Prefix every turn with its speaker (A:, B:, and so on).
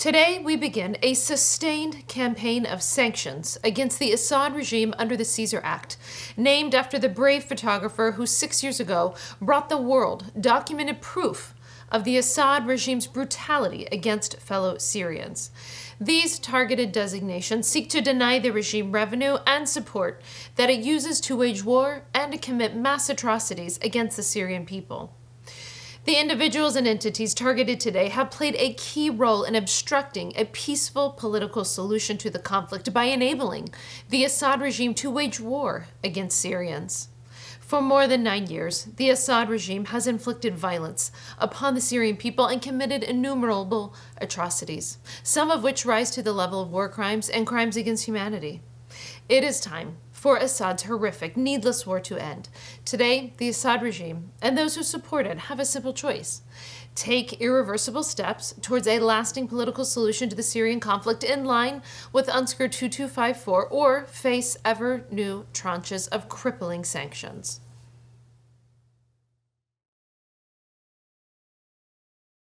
A: Today, we begin a sustained campaign of sanctions against the Assad regime under the Caesar Act, named after the brave photographer who 6 years ago brought the world documented proof of the Assad regime's brutality against fellow Syrians. These targeted designations seek to deny the regime revenue and support that it uses to wage war and to commit mass atrocities against the Syrian people. The individuals and entities targeted today have played a key role in obstructing a peaceful political solution to the conflict by enabling the Assad regime to wage war against Syrians. For more than 9 years, the Assad regime has inflicted violence upon the Syrian people and committed innumerable atrocities, some of which rise to the level of war crimes and crimes against humanity. It is time for Assad's horrific, needless war to end. Today, the Assad regime and those who support it have a simple choice: take irreversible steps towards a lasting political solution to the Syrian conflict in line with UNSCR 2254, or face ever new tranches of crippling sanctions.